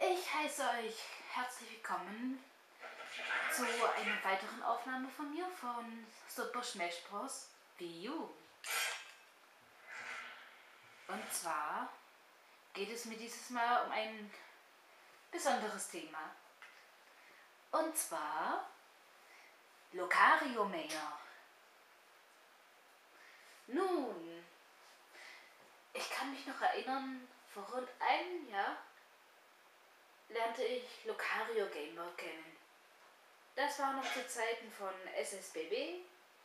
Ich heiße euch herzlich willkommen zu einer weiteren Aufnahme von mir von Super Smash Bros. Wii U. Und zwar geht es mir dieses Mal um ein besonderes Thema. Und zwar Lucario Mayor. Nun, ich kann mich noch erinnern, vor rund einem Jahr lernte ich Lucario Gamer kennen. Das war noch zu Zeiten von SSBB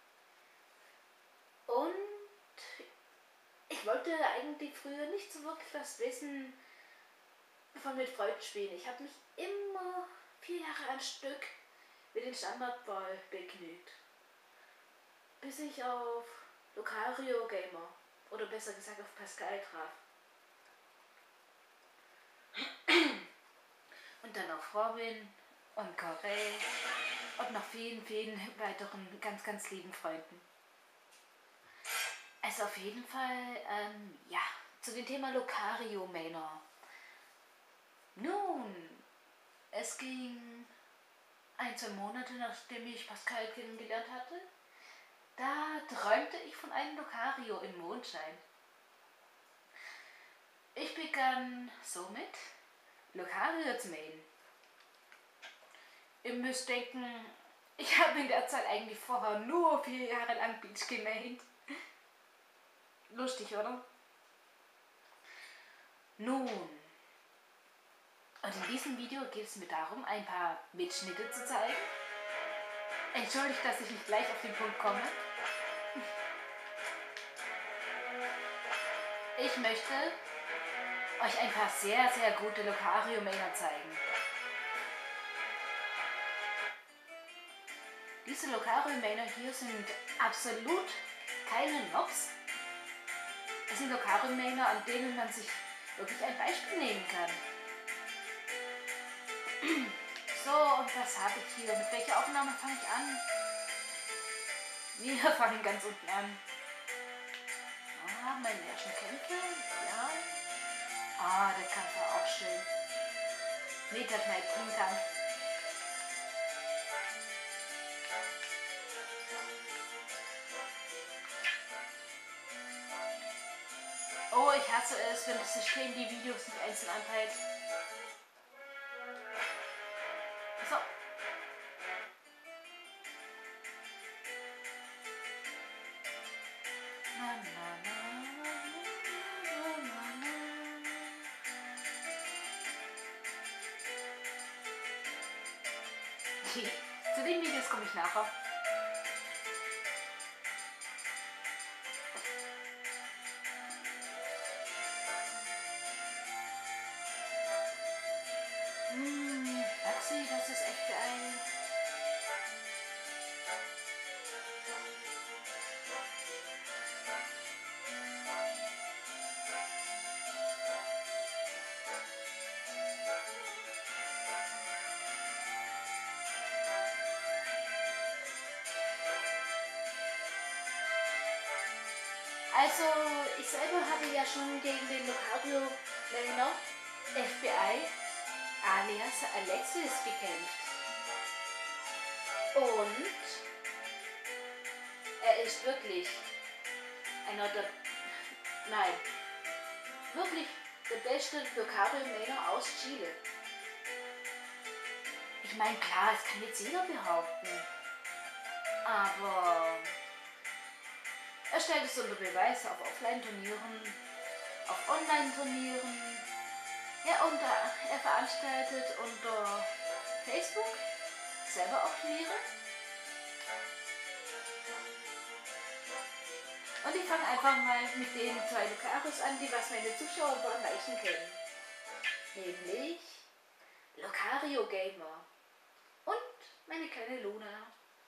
und ich wollte eigentlich früher nicht so wirklich was wissen von mit Freunden spielen. Ich habe mich immer 4 Jahre am Stück mit den Standardball begnügt, bis ich auf Lucario Gamer oder besser gesagt auf Pascal traf. Und dann auf Robin und Corey und noch vielen weiteren ganz lieben Freunden. Also auf jeden Fall, ja, zu dem Thema Lucario Manor. Nun, es ging 1-2 Monate, nachdem ich Pascal kennengelernt hatte. Da träumte ich von einem Lucario im Mondschein. Ich begann somit Lucario zu mähen. Ihr müsst denken, ich habe in der Zeit eigentlich vorher nur 4 Jahre lang Beach gemäht. Lustig, oder? Nun, und in diesem Video geht es mir darum, ein paar Mitschnitte zu zeigen. Entschuldigt, dass ich nicht gleich auf den Punkt komme. Ich möchte euch ein paar sehr gute Lucario Mayor zeigen. Diese Lucario Mayor hier sind absolut keine Nobs. Es sind Lucario Mayor, an denen man sich wirklich ein Beispiel nehmen kann. So, und was habe ich hier? Mit welcher Aufnahme fange ich an? Wir fangen ganz unten an. Ah, meine ersten Kämpfe, ja. Ah, der Kampf war auch schön. Meterknight, Ringkampf. Oh, ich hasse es, wenn das System die Videos nicht einzeln anteilt. So. Zu den Videos komme ich nachher. Maxi, das ist echt geil. Also, ich selber habe ja schon gegen den Lucario Mayor FBI alias Alexis gekämpft. Und er ist wirklich wirklich der beste Lucario Mayor aus Chile. Ich meine, klar, es kann jetzt jeder behaupten, aber er stellt es unter Beweis auf Offline-Turnieren, auf Online-Turnieren. Ja, und er veranstaltet unter Facebook selber auch Turniere. Und ich fange einfach mal mit den 2 Lucarios an, die was meine Zuschauer am meisten kennen. Nämlich Lucario Gamer und meine kleine Luna.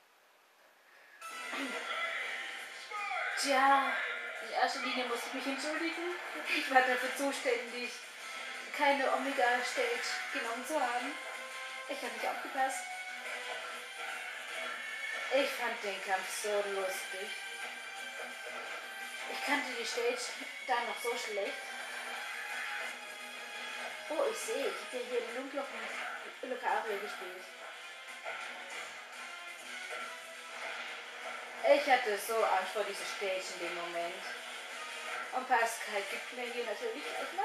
Tja, in erster Linie muss ich mich entschuldigen. Ich war dafür zuständig, keine Omega-Stage genommen zu haben. Ich habe nicht aufgepasst. Ich fand den Kampf so lustig. Ich kannte die Stage da noch so schlecht. Oh, ich sehe, ich habe ja hier im Lumploch ein Lucario gespielt. Ich hatte so Angst vor dieser Stage in dem Moment. Und Pascal gibt mir hier natürlich erstmal.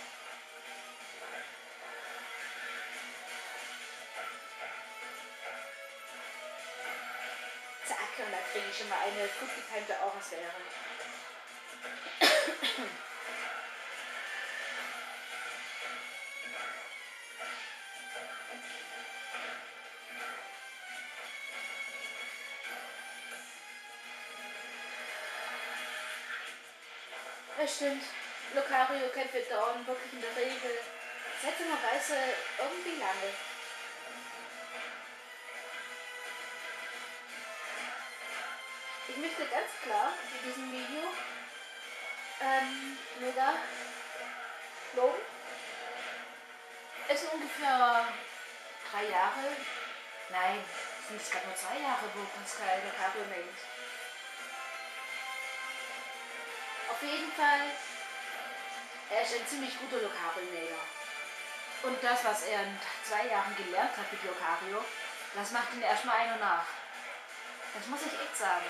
Zack, und da kriege ich schon mal eine gut getimte Aurasphäre. Das stimmt. Lucario-Kämpfe dauern wirklich in der Regel seltsamerweise irgendwie lange. Ich möchte ganz klar in diesem Video Mega loben. Es sind ungefähr 3 Jahre, nein, es sind gerade nur 2 Jahre, wo Pascal Lucario maint. Auf jeden Fall, er ist ein ziemlich guter Lucario-Mailer. Und das, was er in 2 Jahren gelernt hat mit Lucario, das macht ihn erstmal einer nach. Das muss ich echt sagen.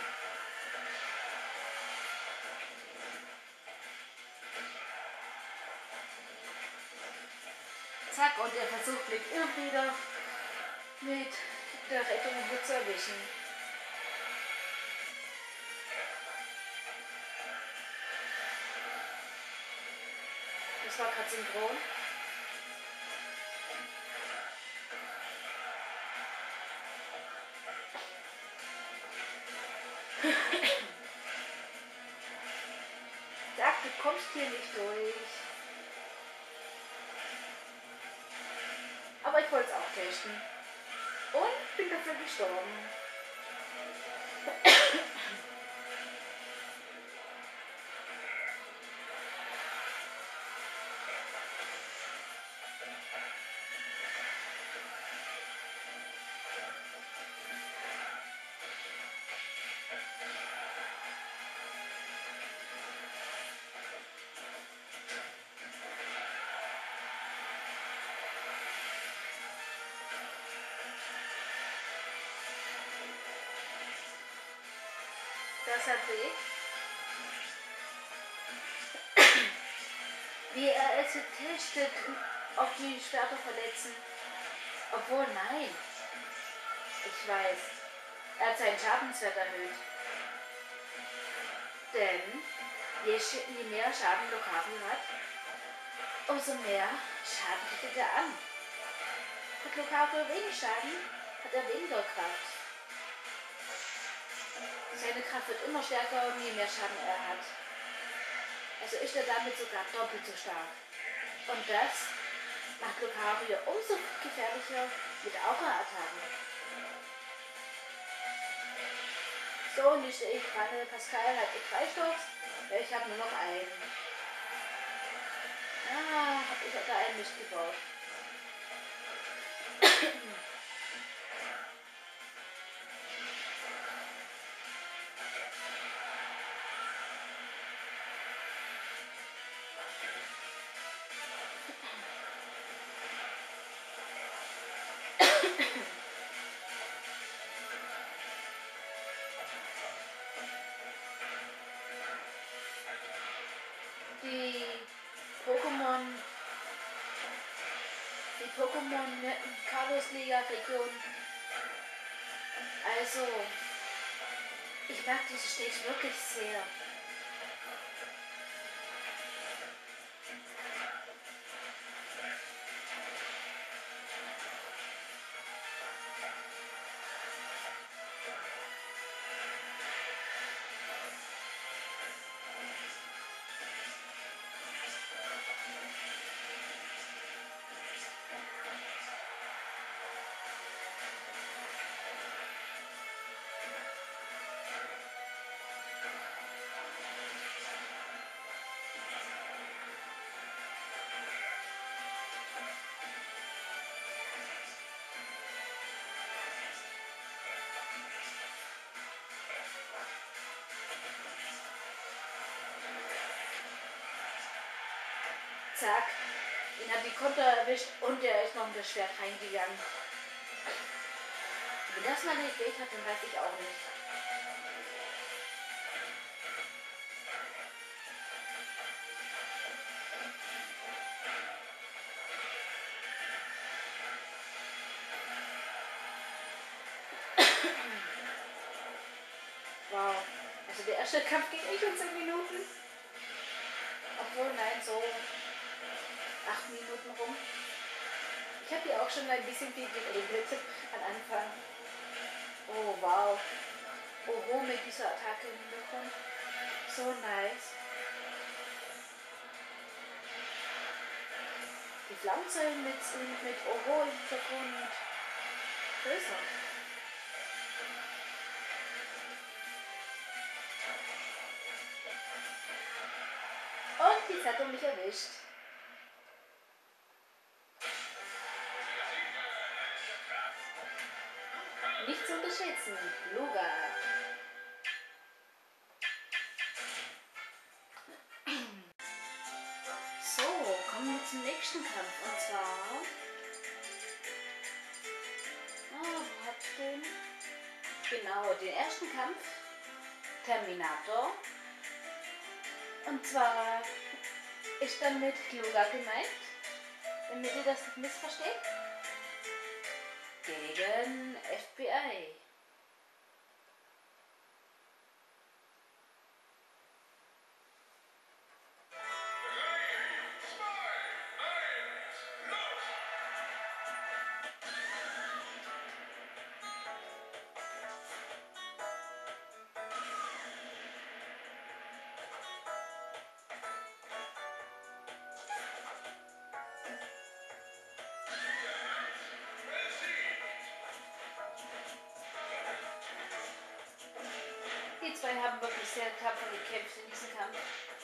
Zack, und er versucht mich immer wieder mit der Rettung zu erwischen. Das war gerade synchron. Zack, du kommst hier nicht durch. Aber ich wollte es auch testen. Und bin dafür gestorben. Das hat weh. Wie er es testet, ob die Schwerter verletzen. Obwohl, nein. Ich weiß. Er hat seinen Schadenswert erhöht. Denn je mehr Schaden Lucario hat, umso mehr Schaden richtet er an. Hat Lucario wenig Schaden, hat er weniger Kraft. Seine Kraft wird immer stärker, je mehr Schaden er hat. Also ist er damit sogar doppelt so stark. Und das macht Lucario umso gefährlicher mit Aura-Attacken. So, und jetzt stehe ich gerade. Pascal hat 3 Stocks. Ich habe nur noch einen. Ah, habe ich da einen Mist gebaut. Die Pokémon Carlos Liga Region. Also, ich mag diese Stage wirklich sehr. Zack. Ihn hat die Konter erwischt und der ist noch in das Schwert reingegangen. Wenn das mal nicht geht hat, dann weiß ich auch nicht. Wow. Also der erste Kampf ging nicht in 10 Minuten. Obwohl, nein, so 8 Minuten rum. Ich habe hier auch schon ein bisschen viel geredet am Anfang. Oh, wow. Oho, mit dieser Attacke im Hintergrund. So nice. Die Flammzellen mit Oho im Hintergrund. Größer. Und die hat er mich erwischt. Nicht zu unterschätzen, Luga. So, kommen wir zum nächsten Kampf. Und zwar... wo hab ich den? Genau, den ersten Kampf. Terminator. Und zwar ist dann mit Luga gemeint, damit ihr das nicht missversteht, gegen FBI. Die zwei haben wirklich sehr tapfer gekämpft in diesem Kampf.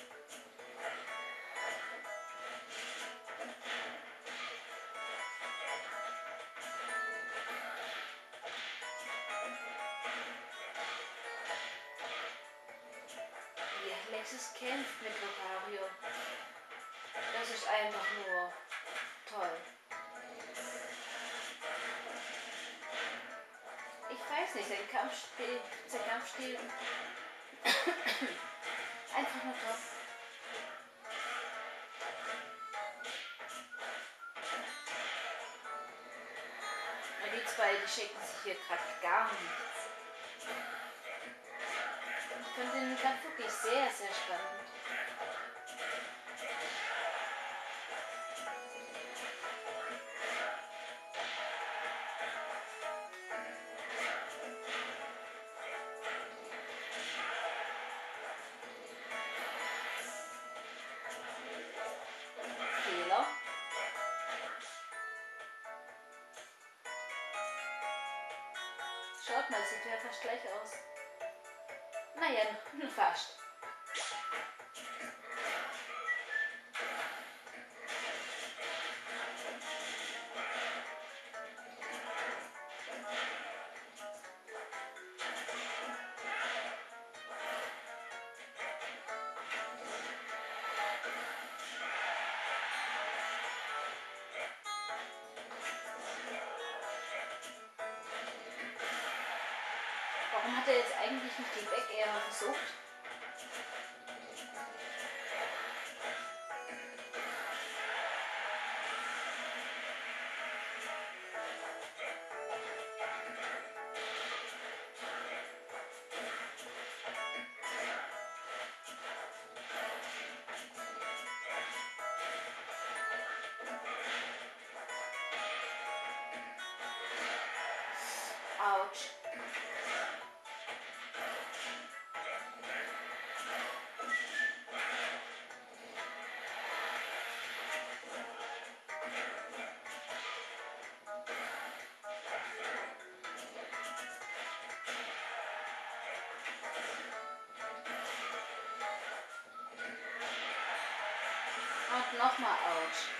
Wie Alexis kämpft mit Lucario. Das ist einfach nur toll. Ich weiß nicht, sein Kampfstil einfach nur top. Und die zwei, die schicken sich hier gerade gar nichts. Ich finde den Kampf wirklich sehr, sehr spannend. Fehler. Schaut mal, sieht ja fast gleich aus. Naja, nur fast. Warum hat er jetzt eigentlich nicht den Back Air versucht? Autsch. Und nochmal Autsch.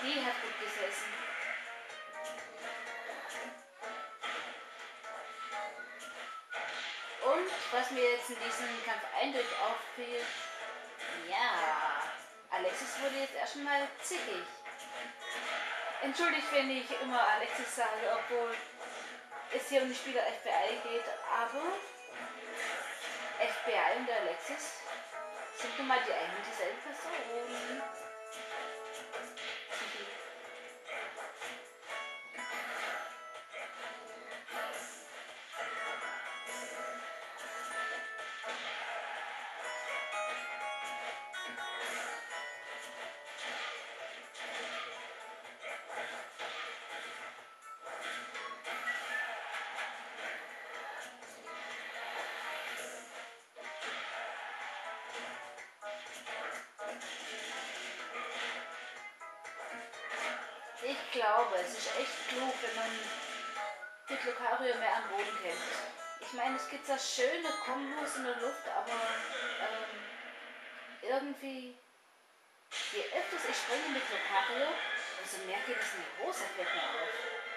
Die hat gut gesessen. Und was mir jetzt in diesem Kampf eindeutig auffiel, ja, Alexis wurde jetzt erstmal zickig. Entschuldigt, wenn ich immer Alexis sage, obwohl es hier um die Spieler FBI geht, aber FBI und Alexis sind nun mal die einen und dieselben Personen. Ich glaube, es ist echt klug, wenn man mit Lucario mehr am Boden kämpft. Ich meine, es gibt da schöne Kombos in der Luft, aber irgendwie, je öfters ich springe mit Lucario, umso mehr geht es in die Hose, fällt mir auf.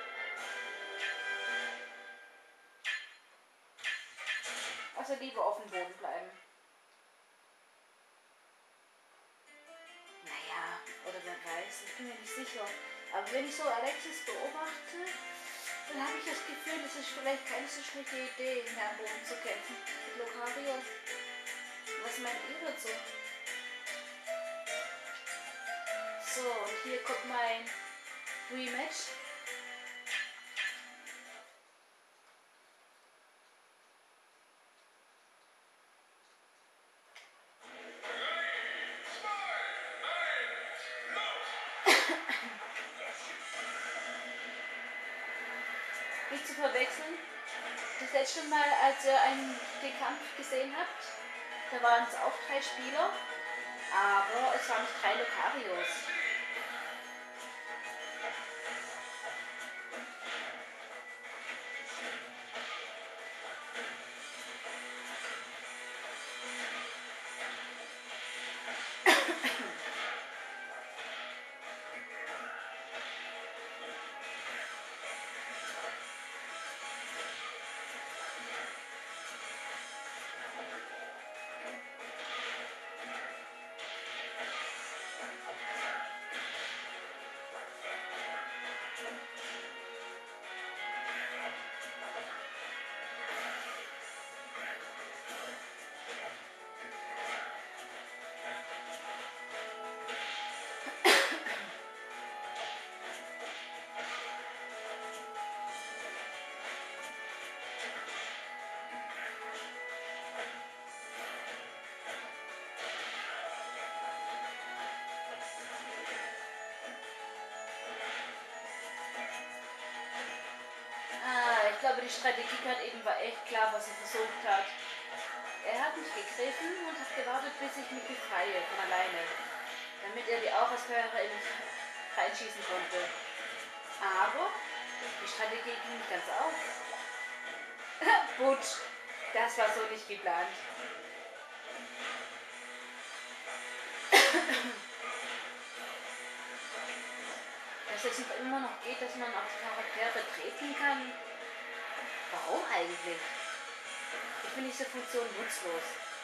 Also lieber auf dem Boden bleiben. Naja, oder wer weiß, ich bin mir nicht sicher. Aber wenn ich so Alexis beobachte, dann habe ich das Gefühl, das ist vielleicht keine so schlechte Idee, mehr am Boden zu kämpfen mit Lucario. Was meint ihr dazu? So, und hier kommt mein Rematch. Nicht zu verwechseln. Das letzte Mal, als ihr den Kampf gesehen habt, da waren es auch 3 Spieler, aber es waren nicht 3 Lucarios. Ich glaube, die Strategie gerade eben war echt klar, was er versucht hat. Er hat mich gegriffen und hat gewartet, bis ich mich befreie von alleine, damit er die Aurasphäre in mich reinschießen konnte. Aber die Strategie ging nicht ganz auf. Butch, das war so nicht geplant. Dass es immer noch geht, dass man auf die Charaktere treten kann. Warum eigentlich? Ich finde diese Funktion nutzlos.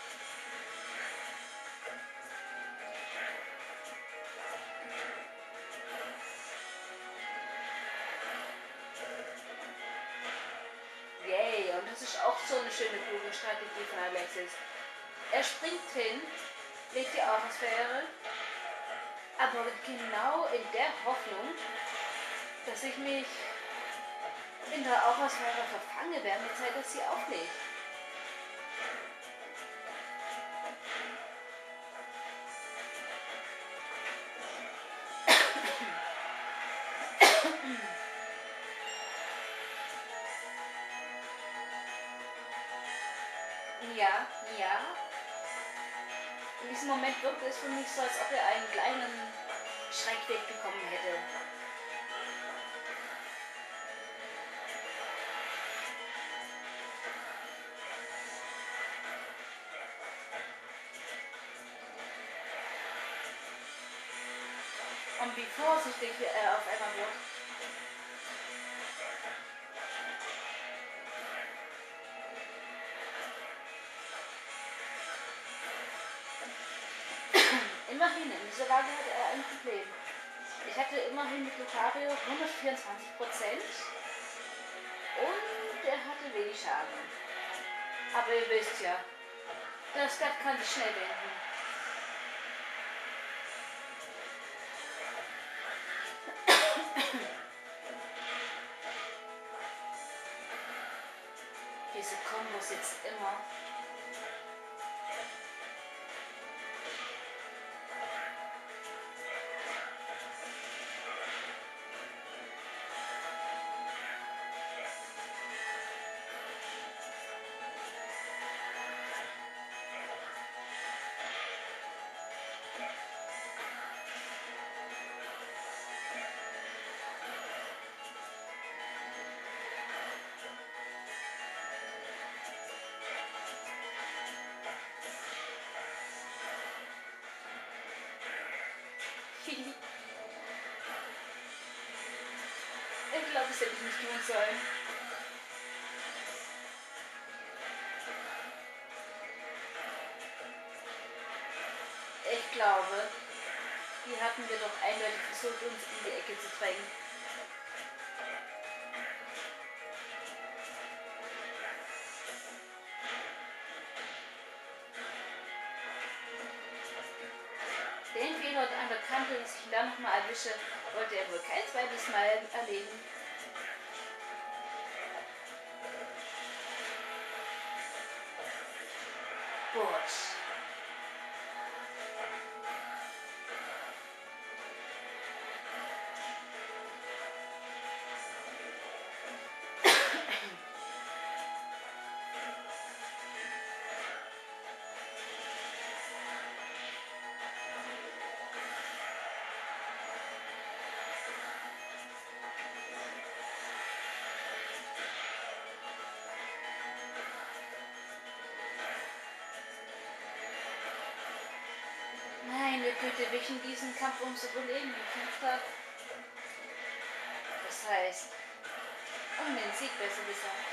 Yay, und das ist auch so eine schöne kluge Strategie von Alexis. Er springt hin, legt die Aurasphäre, aber genau in der Hoffnung, dass ich mich in der Aurasphäre verfange, während die Zeit, dass sie auflegt. Ja, ja. In diesem Moment wirkte es für mich so, als ob er einen kleinen Schreck bekommen hätte. Und wie vorsichtig er auf einmal wird. Immerhin, in dieser Lage hatte er ein Problem. Ich hatte immerhin mit Lucario 124% und er hatte wenig Schaden. Aber ihr wisst ja, das Blatt kann sich schnell wenden. Diese Kombo sitzt immer. Ich glaube, das hätte ich nicht tun sollen. Ich glaube, die hatten wir doch eindeutig versucht, uns in die Ecke zu drängen. Den Fehler an der Kante, dass ich ihn da nochmal erwische, wollte er wohl kein zweites Mal erleben. Butch. Meine Güte, wie ich in diesem Kampf ums Überleben gekämpft habe. Das heißt, um den Sieg besser gesagt.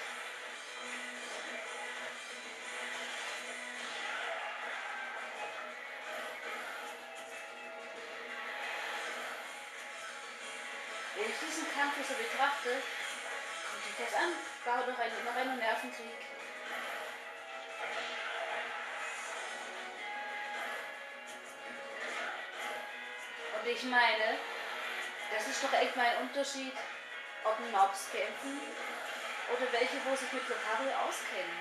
Wenn ich diesen Kampf so betrachte, kommt ich das an, war doch ein innerer Nervenkrieg. Und ich meine, das ist doch echt mal ein Unterschied, ob Mobs kämpfen oder welche, wo sich mit Lucario auskennen.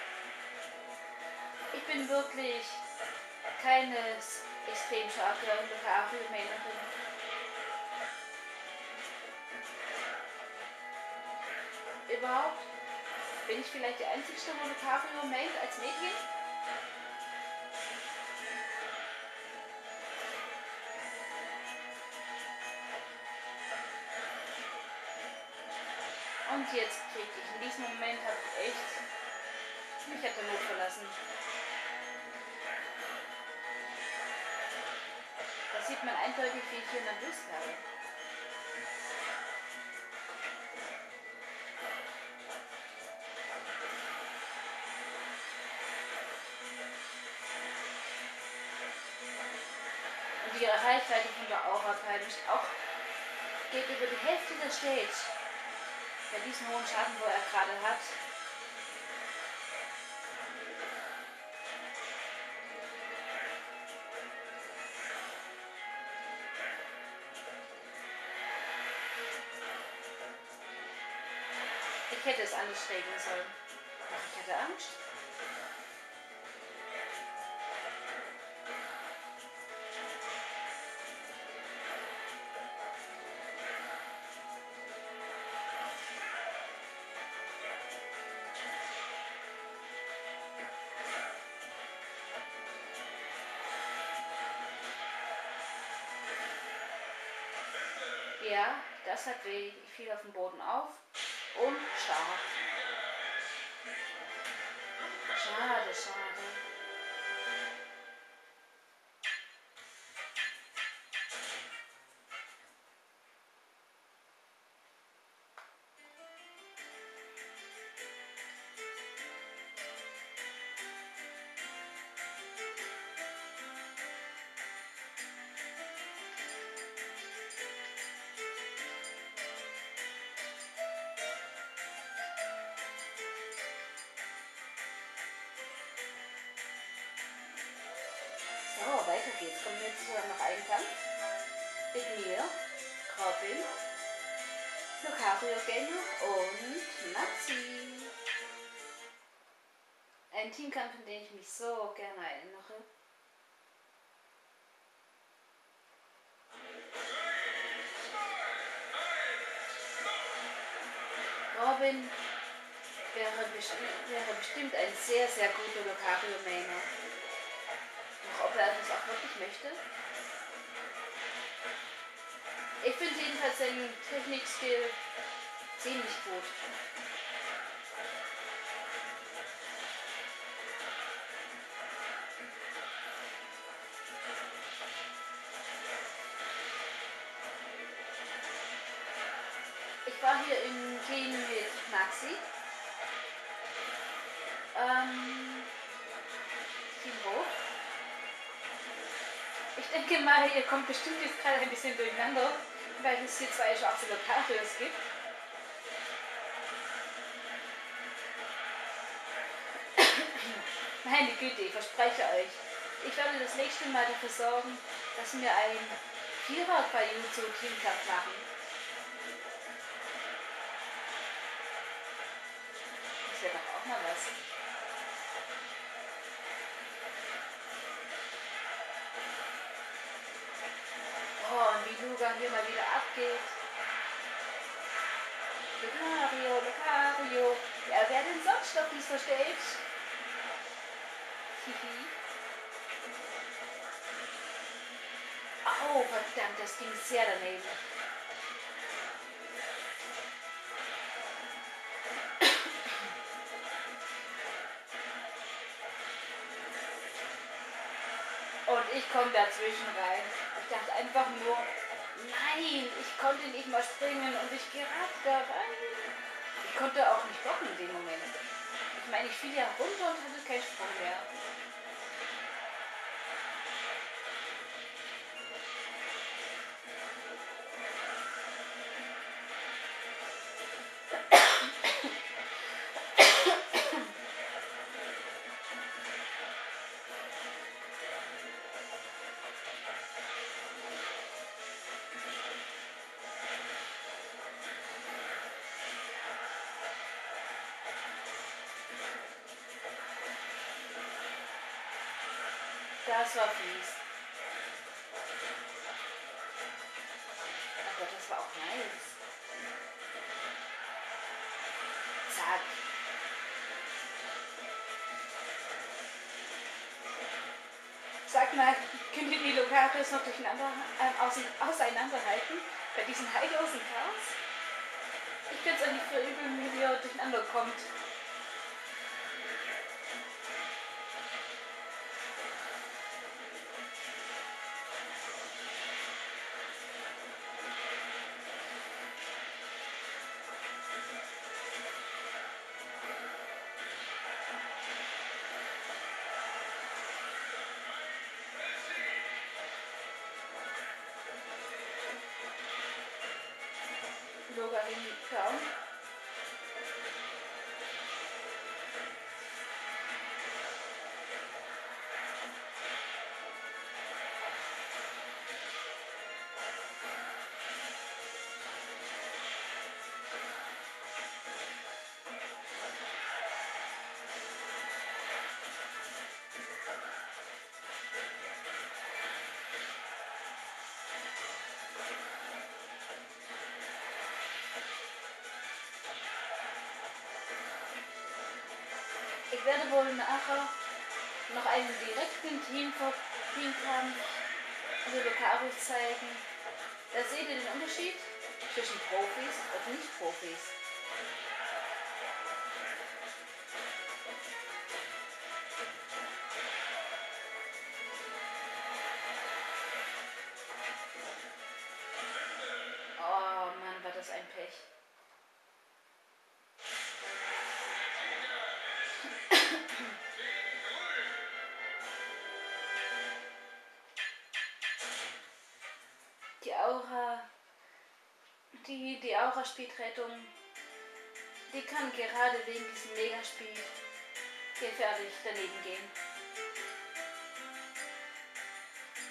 Ich bin wirklich keine extrem starke Lucario-Mainerin. Überhaupt? Bin ich vielleicht die einzigste, wo Lucario maint als Mädchen? Und jetzt krieg ich. In diesem Moment habe ich echt. Mich hat der Mut verlassen. Da sieht man eindeutig, wie ich hier nervös habe. Und die Reichweite von der Aura-Teil ist auch geht über die Hälfte der Stage. Bei diesem hohen Schaden, wo er gerade hat. Ich hätte es anders regeln sollen. Doch ich hatte Angst. Ja, das hat weh. Ich fiel auf den Boden auf und starb. Schade, schade. weiter geht's. Kommen wir jetzt noch einen Kampf. Mit mir, Robin, Lucario Gamer und Maxi. Ein Teamkampf, an den ich mich so gerne erinnere. Robin wäre bestimmt ein sehr, sehr guter Lucario-Mainer. Doch ob er das auch wirklich möchte? Ich finde jedenfalls seinen Technik-Skill ziemlich gut. Ich war hier im Team mit Maxi. Team Rot. Ich denke mal, ihr kommt bestimmt jetzt gerade ein bisschen durcheinander, weil es hier zwei schwarze Locarios gibt. Meine Güte, ich verspreche euch. Ich werde das nächste Mal dafür sorgen, dass wir ein Vierer bei YouTube Teamkampf machen. Das wäre doch auch mal was. Oh, und wie Lugan hier mal wieder abgeht. Lucario, Lucario. Ja, wer denn sonst auf dieser Stage? Hihi. Oh, verdammt, das ging sehr daneben. Und ich komme dazwischen rein. Ich dachte einfach nur, nein, ich konnte nicht mal springen und ich gerate da rein. Ich konnte auch nicht blocken in dem Moment. Ich meine, ich fiel ja runter und hatte keinen Sprung mehr. Das war fies. Aber das war auch nice. Zack. Sag mal, könnt ihr die Locarios noch auseinanderhalten bei diesem heillosen Chaos? Ich finde es eigentlich für übel, wie ihr durcheinander kommt. Logarin kaum. Ich werde wohl nachher noch einen direkten Teamkampf für Lucario zeigen. Da seht ihr den Unterschied zwischen Profis und Nicht-Profis. Oh Mann, war das ein Pech. Die Aura-Speedrettung, die kann gerade wegen diesem Megaspeed gefährlich daneben gehen.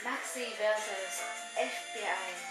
Maxi versus FBI.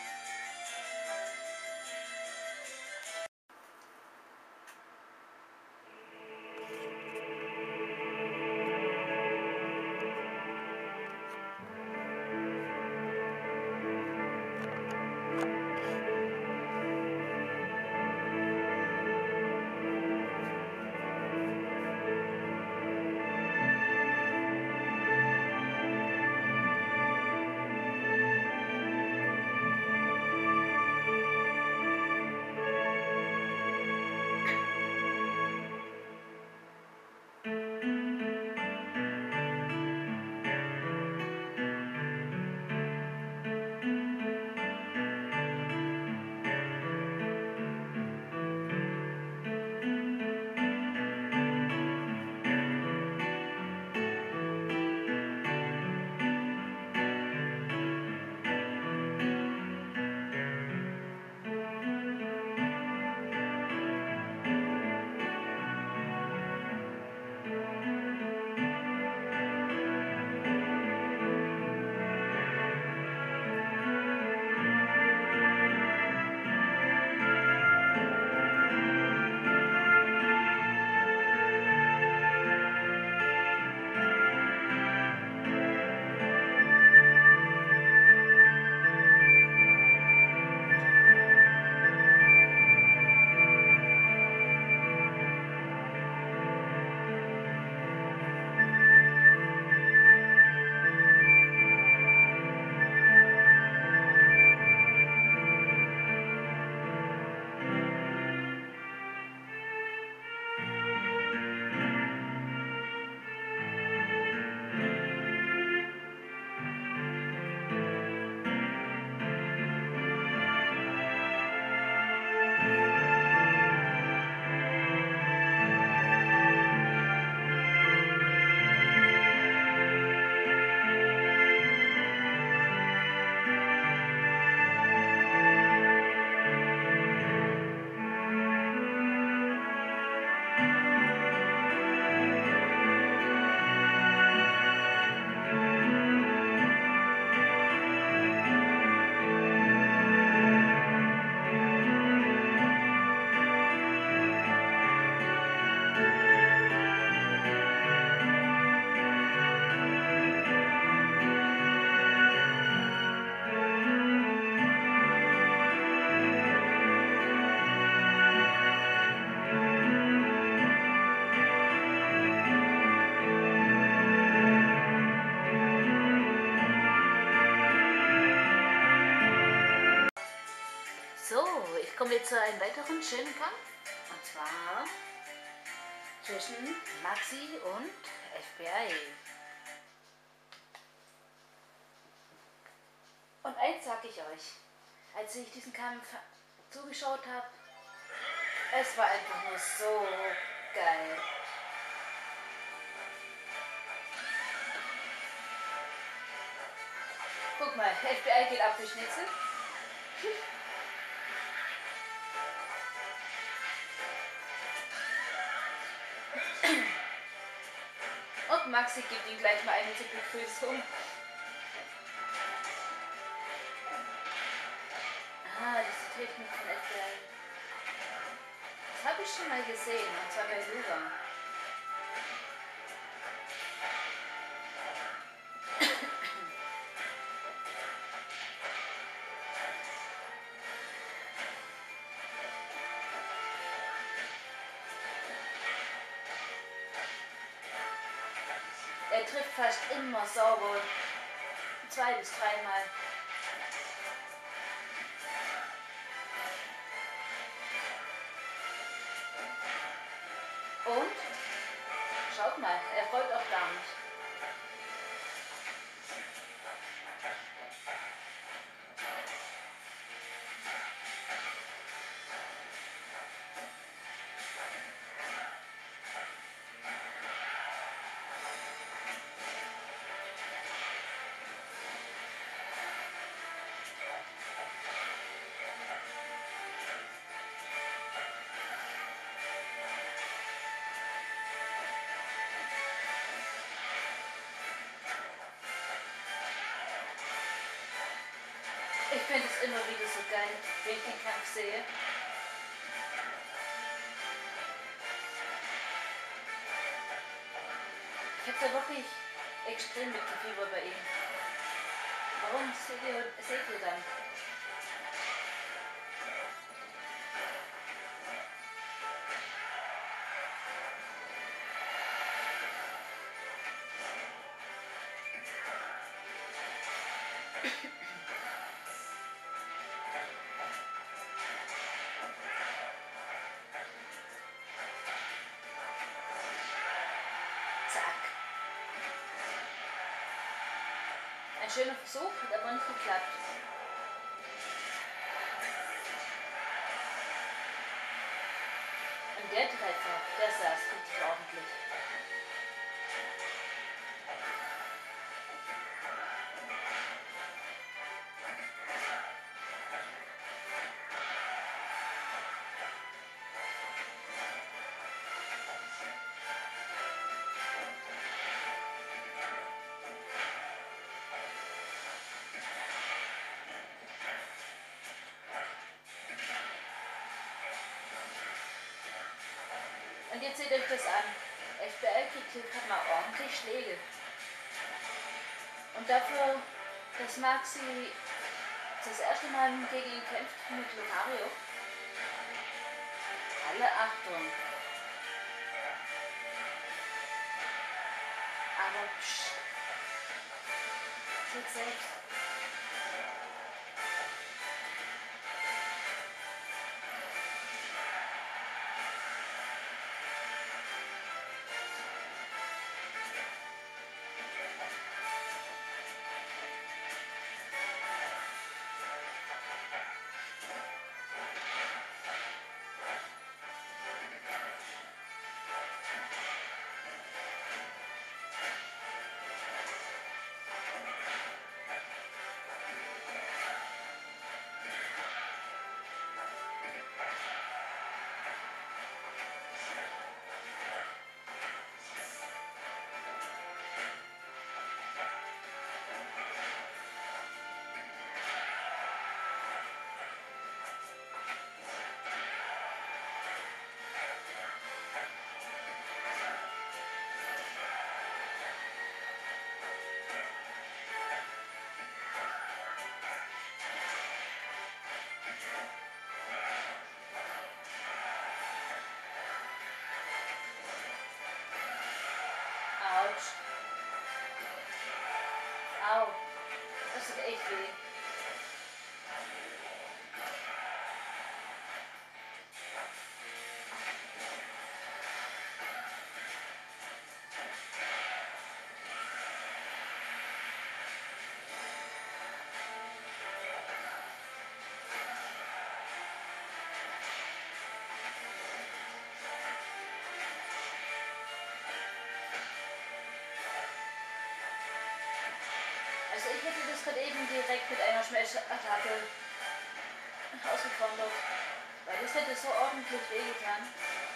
Kommen wir zu einem weiteren schönen Kampf. Und zwar zwischen Maxi und FBI. Und eins sage ich euch, als ich diesen Kampf zugeschaut habe, es war einfach nur so geil. Guck mal, FBI geht ab für Schnitzel. Und Maxi gibt ihm gleich mal eine zur Begrüßung. Ah, diese Technik von FBI. Das habe ich schon mal gesehen, und zwar bei Luga. Er trifft fast immer sauber. 2 bis 3 Mal. Und? Schaut mal, er rollt auch gar nicht. Ich finde es immer wieder so geil, wenn ich den Kampf sehe. Ich habe da wirklich extrem mitgefiebert bei ihm. Warum seht ihr dann? Zack. Ein schöner Versuch, hat aber nicht geklappt. Und der Treffer, der saß richtig ordentlich. Und jetzt seht euch das an. FBL-Kritik hat mal ordentlich Schläge. Und dafür, dass Maxi das erste Mal gegen ihn kämpft mit Lucario. Alle Achtung. Aber psch. Seht selbst. Autsch. Au. Das tut echt weh. Also ich hätte das gerade eben direkt mit einer Smash-Attacke ausgefordert. Weil das hätte so ordentlich wehgetan.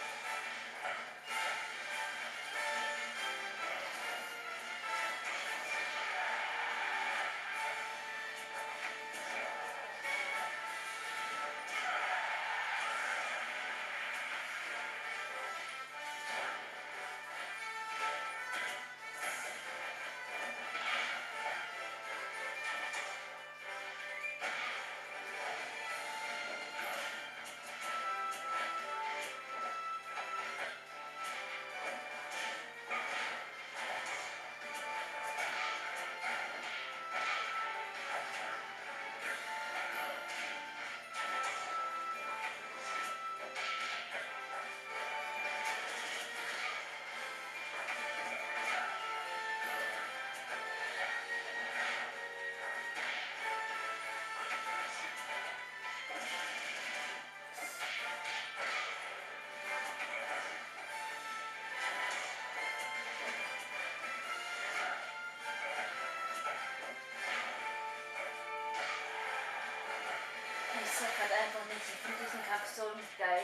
Ich sag gerade einfach nichts. Ich finde diesen Kampf so geil.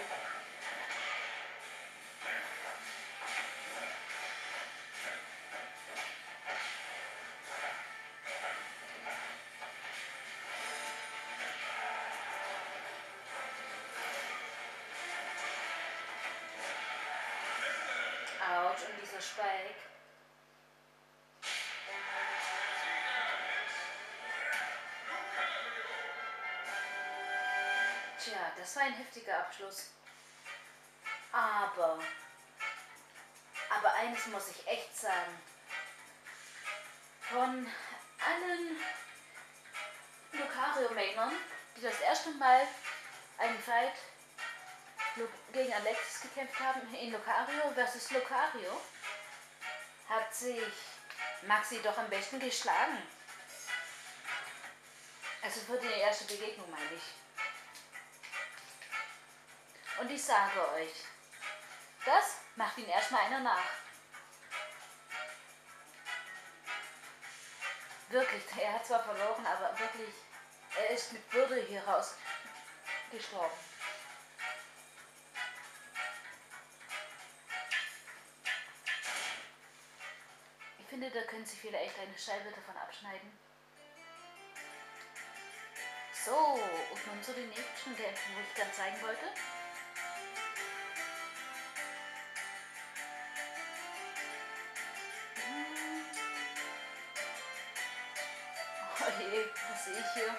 Spike. Tja, das war ein heftiger Abschluss. Aber eines muss ich echt sagen. Von allen Lucario-Mainern, die das erste Mal einen Fight gegen Alexis gekämpft haben, in Lucario versus Lucario, hat sich Maxi doch am besten geschlagen. Also für die erste Begegnung meine ich. Und ich sage euch, das macht ihn erstmal einer nach. Wirklich, er hat zwar verloren, aber wirklich, er ist mit Würde hier raus gestorben. Ich finde, da können sich viele echt eine Scheibe davon abschneiden. So, und nun zu den nächsten Kämpfen, wo ich dann zeigen wollte. Oh je, was sehe ich hier?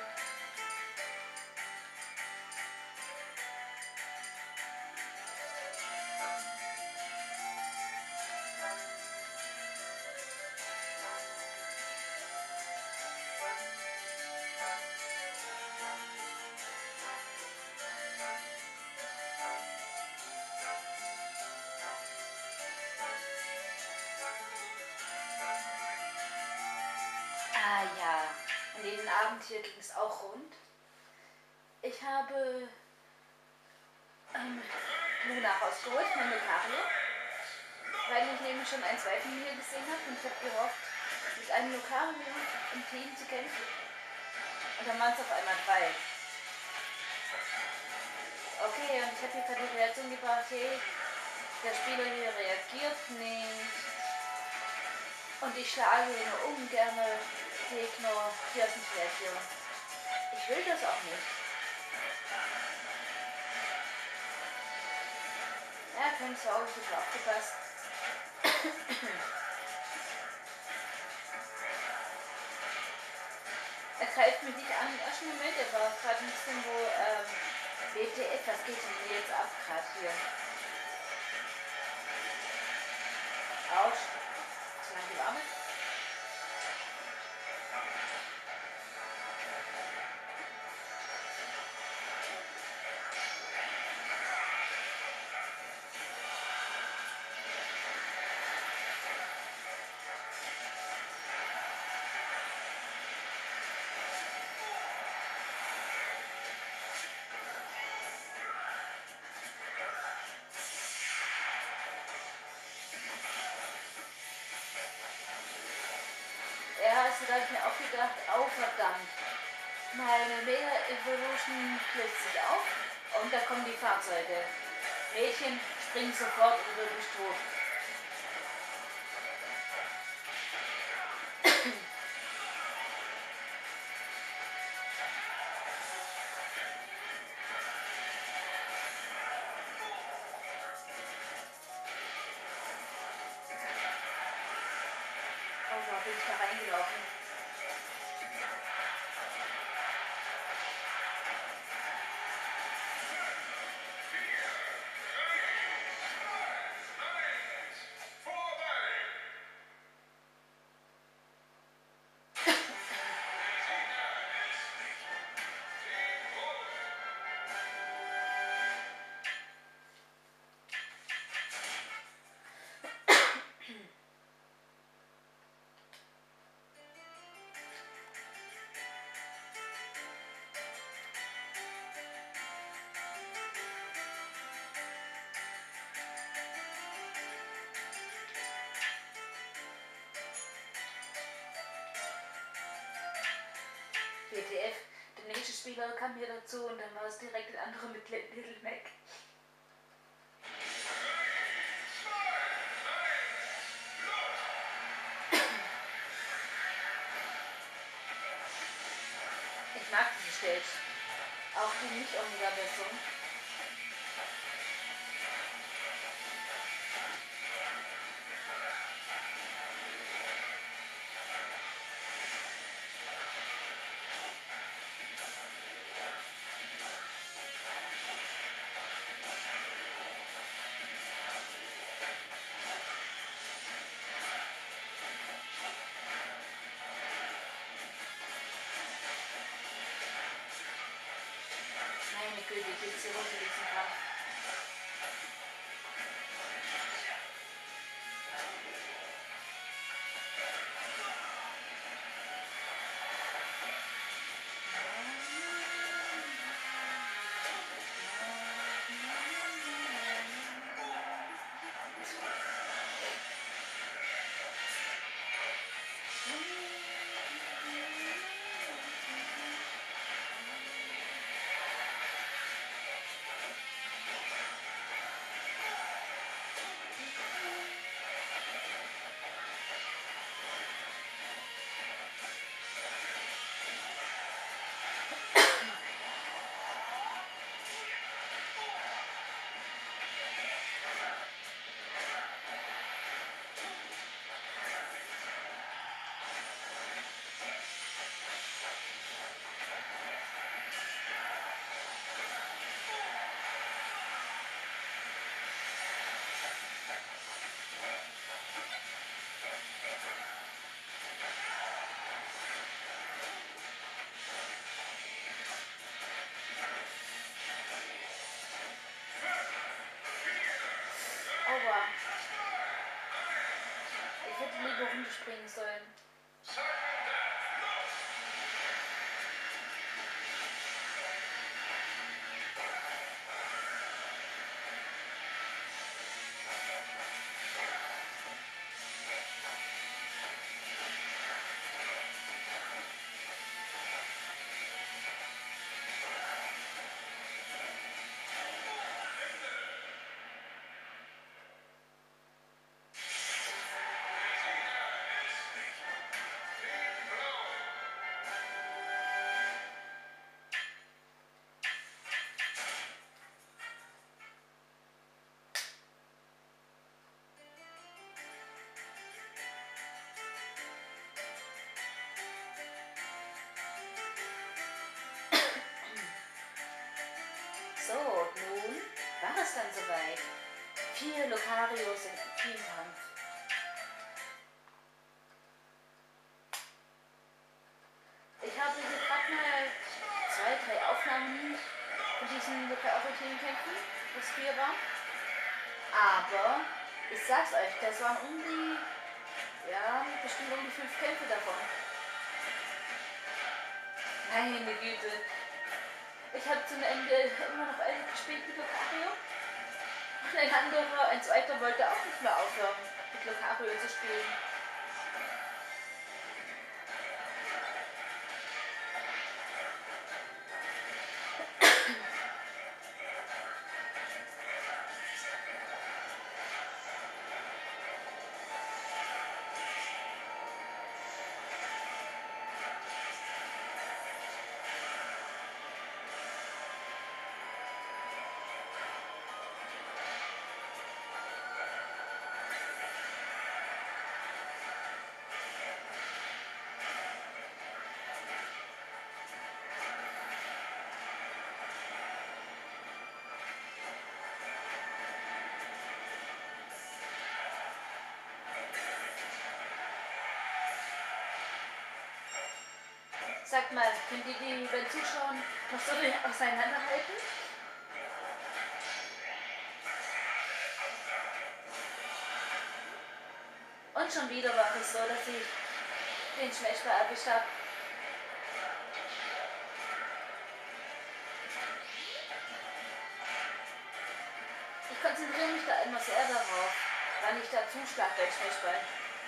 Ah ja, an jedem Abend hier ging es auch rund. Ich habe Luna rausgeholt, mein Lucario, weil ich nämlich schon einen zweiten hier gesehen habe und ich habe gehofft, mit einem Lucario im Team zu kämpfen. Und dann waren es auf einmal 3. Okay, und ich habe hier gerade die Reaktion gebracht, hey, der Spieler hier reagiert nicht. Und ich schlage nur ungern Gegner, die aus nicht reagieren. Ich will das auch nicht. Ja, keine Sorge, ich habe aufgepasst. Er greift mich nicht an im ersten Moment, er war gerade ein bisschen wo WTF, was geht denn jetzt ab gerade hier? Autsch. Zu lange gewartet. Ja, also da habe ich mir auch gedacht, oh verdammt, meine Mega Evolution löst sich auf und da kommen die Fahrzeuge. Mädchen springen sofort und wird mich tot. Oh, da bin ich da reingelaufen. WTF, der nächste Spieler kam hier dazu und dann war es direkt ein anderer mit Little Mac. Ich mag diese Stage. Auch die Nicht-Omega-Version. Identifizierung für diesen Kampf. Aua. Ich hätte lieber runterspringen sollen. So, nun war es dann soweit. 4 Locarios im Teamkampf. Ich habe hier gerade mal 2, 3 Aufnahmen von diesen Locario-Teamkämpfen, was 4 war. Aber ich sag's euch, das waren bestimmt um die 5 Kämpfe davon. Meine Güte. Ich habe zum Ende immer noch gespielt mit Locario. Und ein zweiter wollte auch nicht mehr aufhören, mit Locario zu spielen. Sagt mal, könnt ihr die beim Zuschauen noch so viel auseinanderhalten? Und schon wieder war es so, dass ich den Smashball erwischt habe. Ich konzentriere mich da immer sehr darauf, wann ich da zuschlage beim Smashball.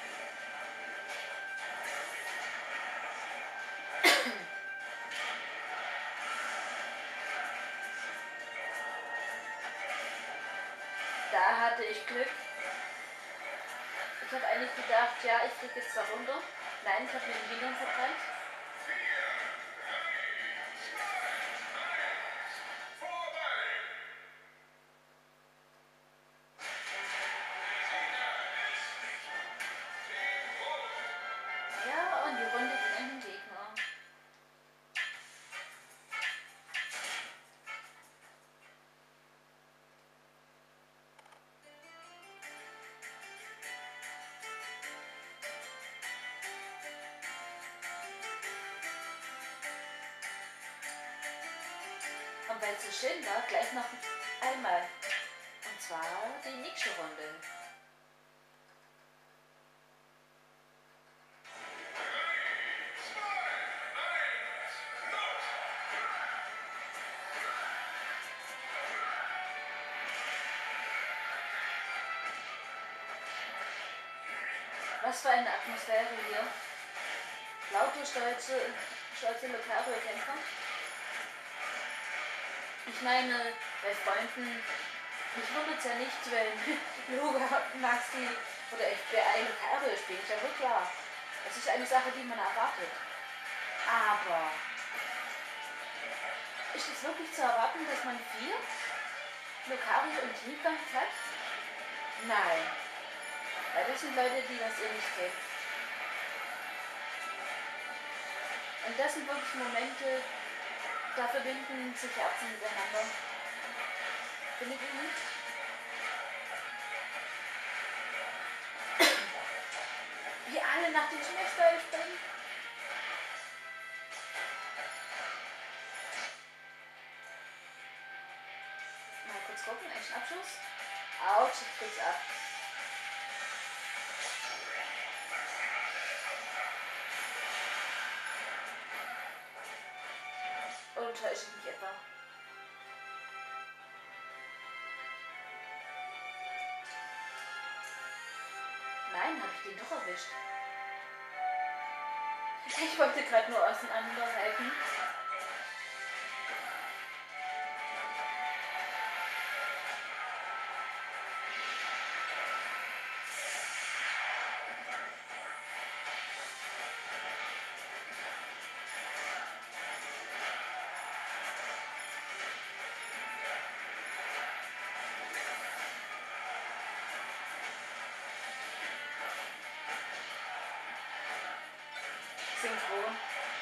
Da hatte ich Glück. Ich habe eigentlich gedacht, ja, ich fliege jetzt da runter. Nein, ich habe mir den Hintern verbrannt. Ja, und die Runde ging an den Gegner. Und weil es so schön war, gleich noch einmal. Und zwar die nächste Runde. Was für eine Atmosphäre hier. Lauter stolze Lokario-Kämpfer. Ich meine, bei Freunden, mich wundert es ja nicht, wenn Yoga, Maxi oder FBI Lokario spielen. Ist ja wohl klar. Es ist eine Sache, die man erwartet. Aber ist es wirklich zu erwarten, dass man 4 Lokario im Teamkampf hat? Nein. Weil das sind Leute, die das ihr nicht kennt. Und das sind wirklich Momente, da verbinden sich Herzen miteinander. Findet ihr nicht? Wie alle nach dem Schneestall springen. Mal kurz gucken, ein Schnappschuss. Autsch, ich krieg's ab. Oder täusche ich mich etwa? Nein, habe ich den doch erwischt. Ich wollte gerade nur auseinanderhalten. Synchron.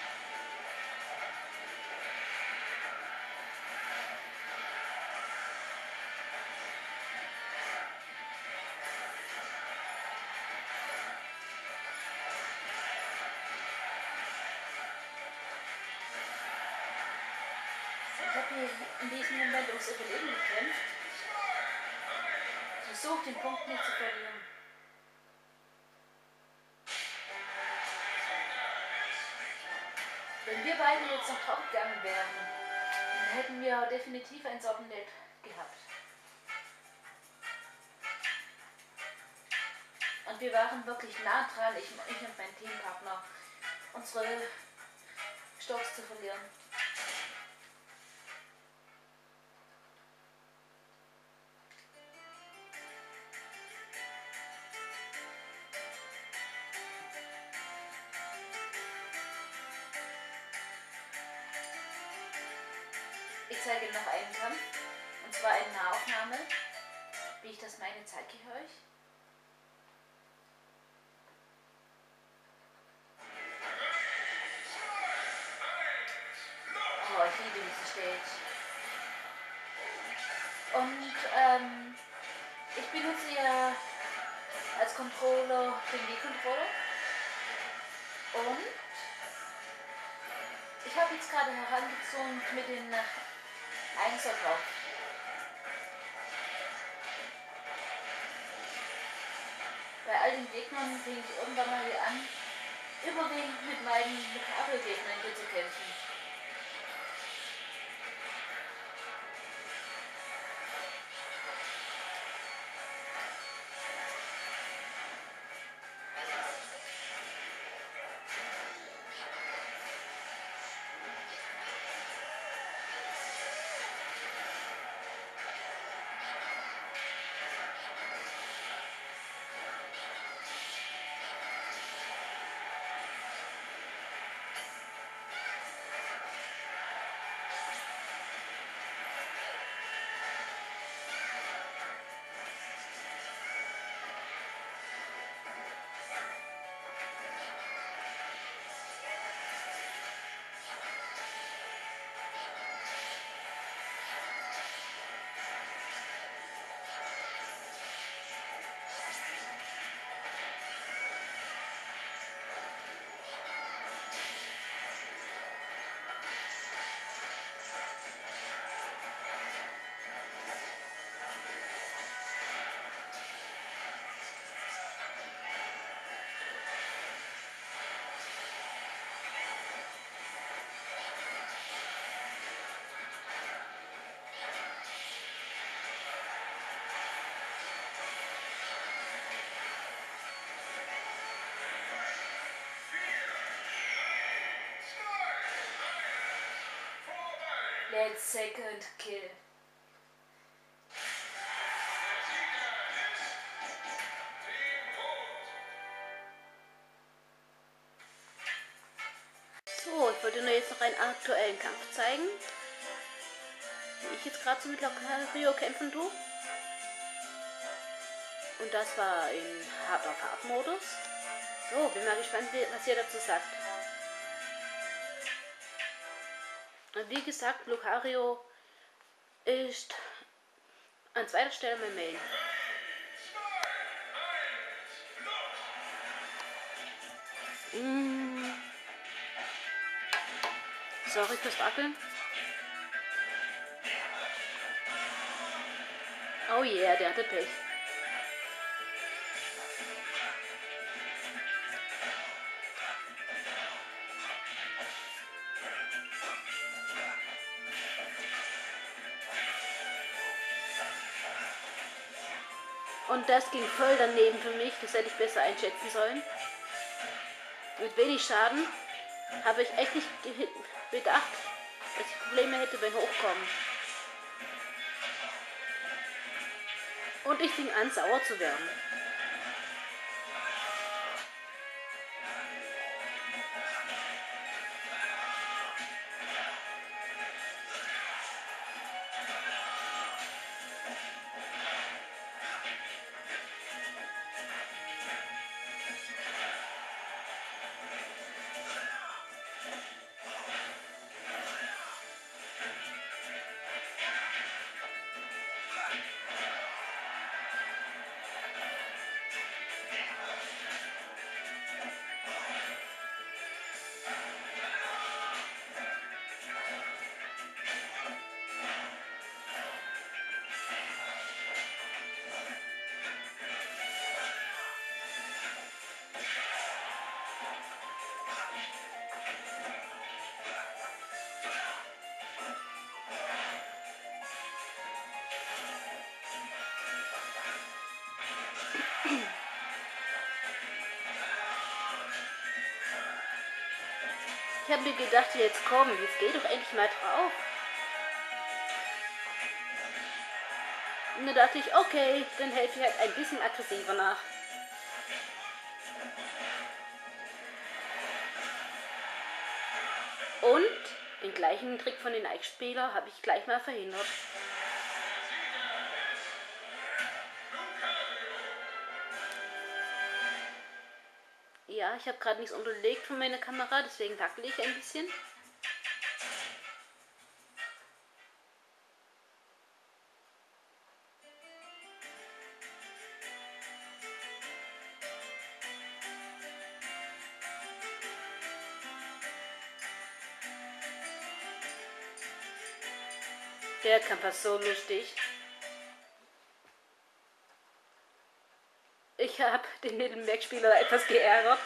Ich habe hier in diesem Moment ums Überleben gekämpft. Versucht den Punkt nicht zu verlieren. Wenn wir beiden jetzt noch draufgegangen wären, dann hätten wir definitiv ein Sortendate gehabt. Und wir waren wirklich nah dran, ich und mein Teampartner, unsere Stocks zu verlieren. Ich zeige noch einen Kampf, und zwar eine Nahaufnahme, wie ich das meine, zeige ich euch. Oh, ich liebe diese Stage. Und ich benutze ja als Controller den Wii-Controller. Und ich habe jetzt gerade herangezogen mit den 1er drauf. Bei all den Gegnern fing ich irgendwann mal hier an, überwiegend mit meinen Kabelgegnern hier zu kämpfen. Mit Second Kill. So, ich wollte nur jetzt noch einen aktuellen Kampf zeigen. Wie ich jetzt gerade so mit Lucario kämpfen tue. Und das war in Hard auf Hard Modus. So, bin mal gespannt, was ihr dazu sagt. Und wie gesagt, Lucario ist an zweiter Stelle mein Main. Sorry fürs Wackeln. Oh yeah, der hatte Pech. Und das ging voll daneben für mich. Das hätte ich besser einschätzen sollen. Mit wenig Schaden habe ich echt nicht bedacht, dass ich Probleme hätte beim Hochkommen. Und ich fing an, sauer zu werden. Ich habe mir gedacht, jetzt komm, jetzt geh doch endlich mal drauf. Und dann dachte ich, okay, dann helfe ich halt ein bisschen aggressiver nach. Und den gleichen Trick von den Nike-Spieler habe ich gleich mal verhindert. Ja, ich habe gerade nichts unterlegt von meiner Kamera, deswegen wackele ich ein bisschen. Der Kampf war so lustig. Ich habe den Mittelbergspieler etwas geärgert.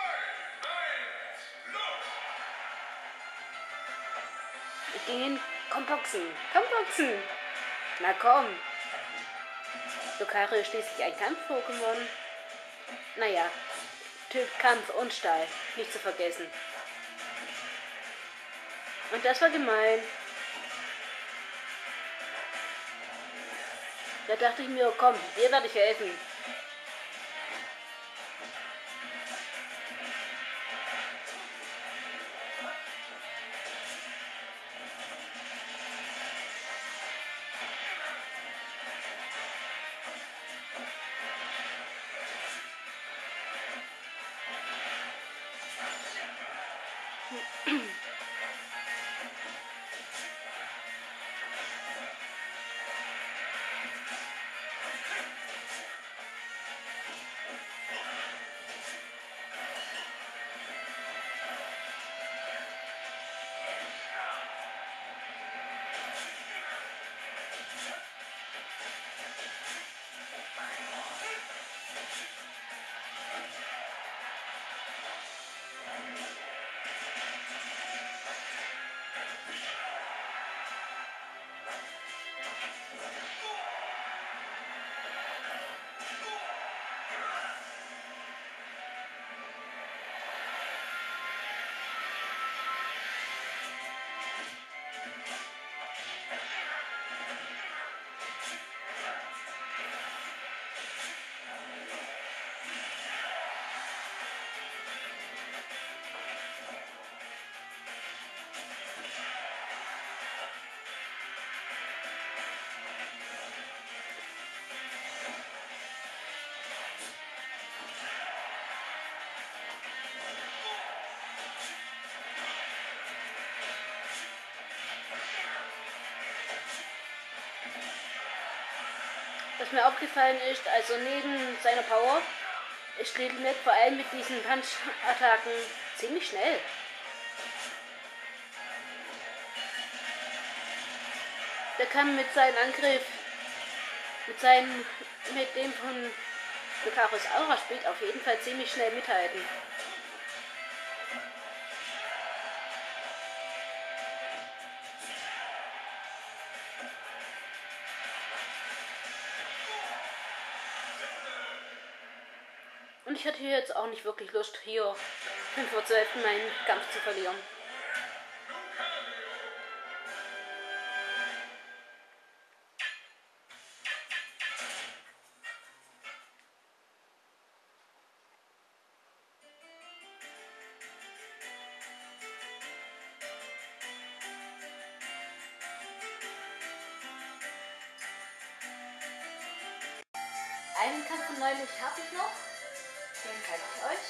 Ich ging hin, komm boxen, komm boxen. Na komm. Lucario ist schließlich ein Kampf-Pokémon. Naja, Typ Kampf und Stahl, nicht zu vergessen. Und das war gemein. Da dachte ich mir, komm, dir werde ich helfen. Was mir aufgefallen ist, also neben seiner Power, ist Little Mac vor allem mit diesen Punch-Attacken ziemlich schnell. Der kann mit seinem Angriff, mit dem von Lucaris Aura spielt, auf jeden Fall ziemlich schnell mithalten. Und ich hatte hier jetzt auch nicht wirklich Lust, hier 5 vor 12 meinen Kampf zu verlieren. Einen Kampf von neulich habe ich noch. Den zeige ich euch.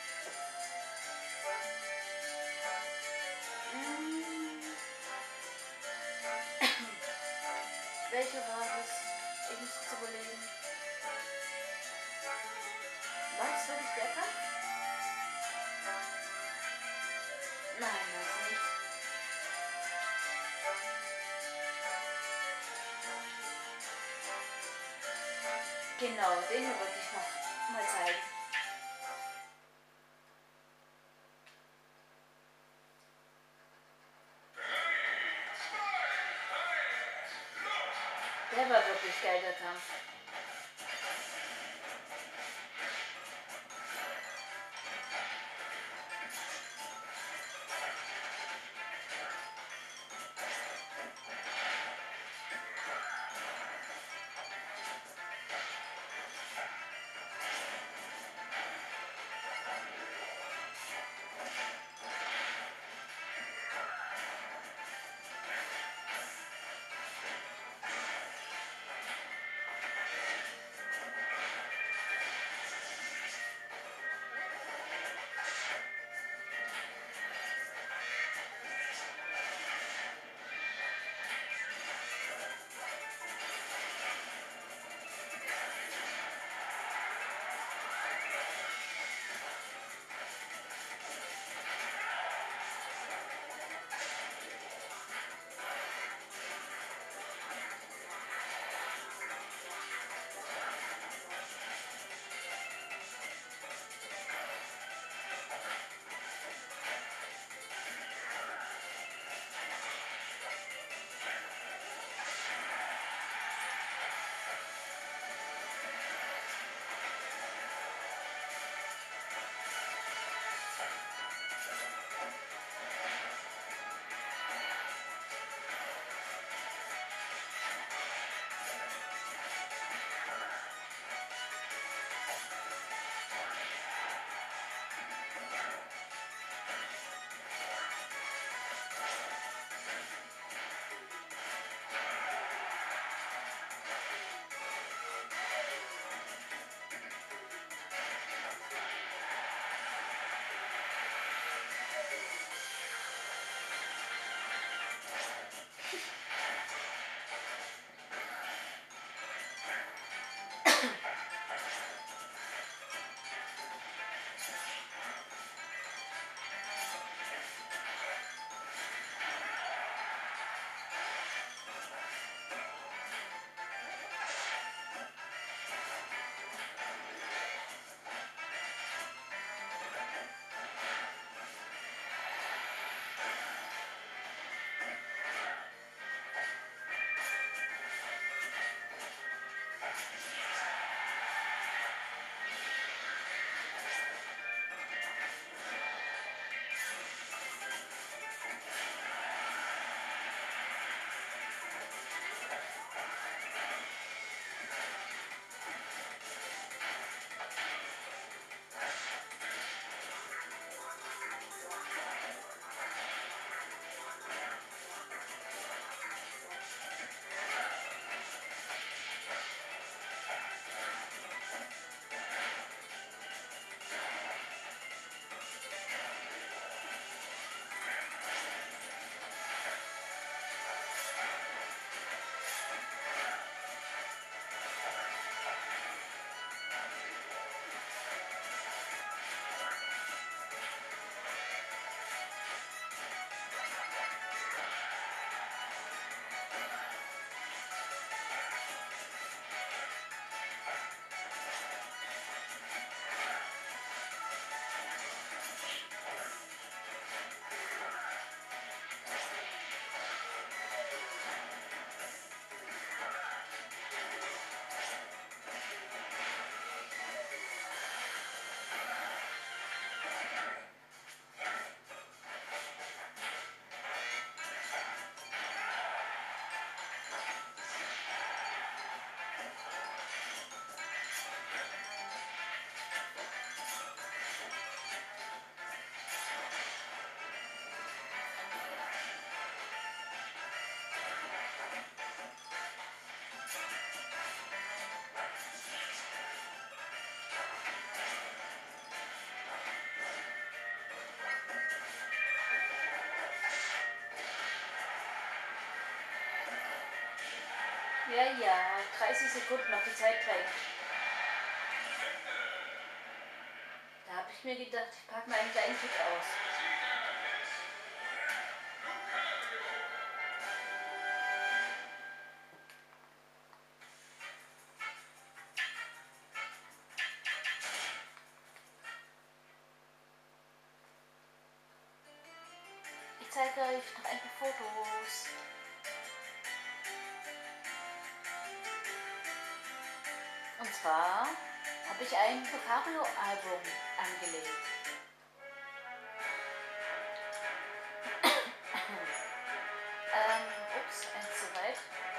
Welcher war das? Ich muss jetzt überlegen. War das wirklich der Kampf? Nein, war es nicht. Genau, den hier wollte ich noch mal zeigen. Der war wirklich geil, der Kampf. Ja, ja, 30 Sekunden noch die Zeit drängt. Da habe ich mir gedacht, ich packe mal einen kleinen Trick aus. Ich zeige euch noch ein paar Fotos. Und zwar habe ich ein Vocabulary-Album angelegt. Ups, eins zu weit.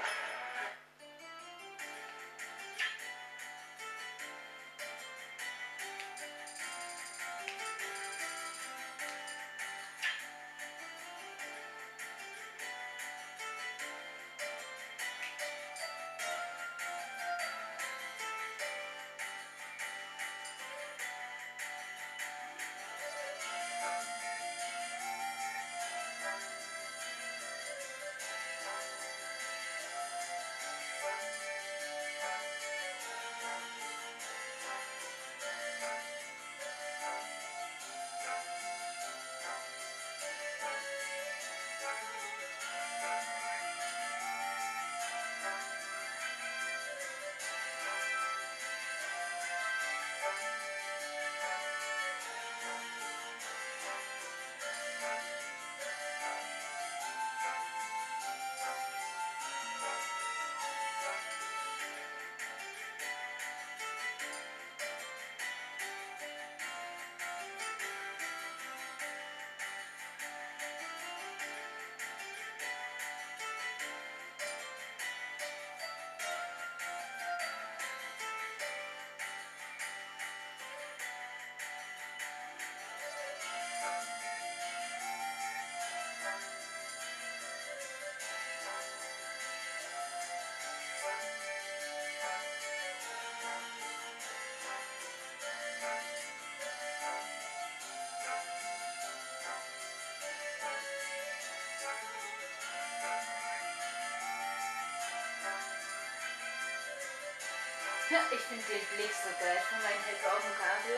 Ja, ich finde den Blick so geil von meinem Hacker auf dem Cabrio.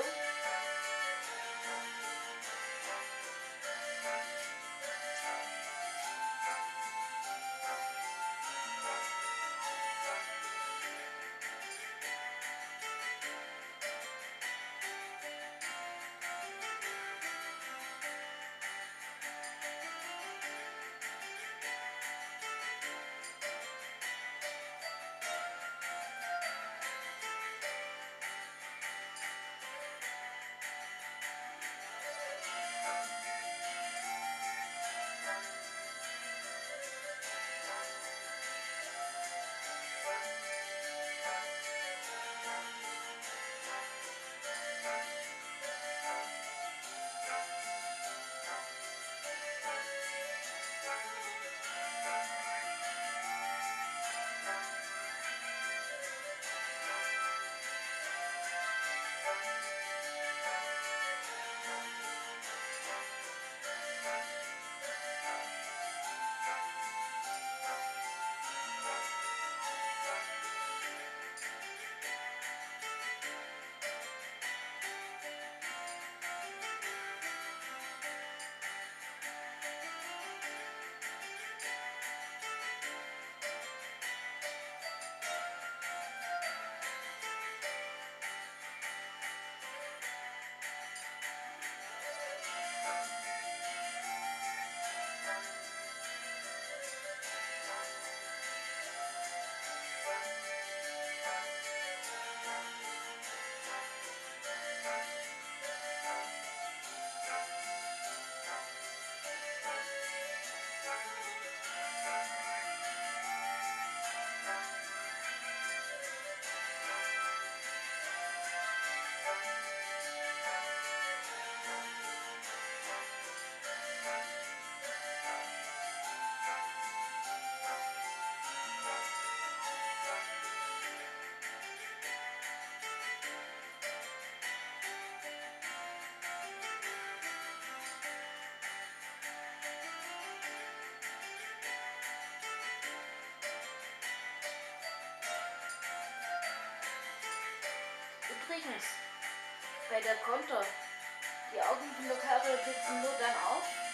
Übrigens, bei der Konter, die Augen von der Karre blitzen nur dann auf,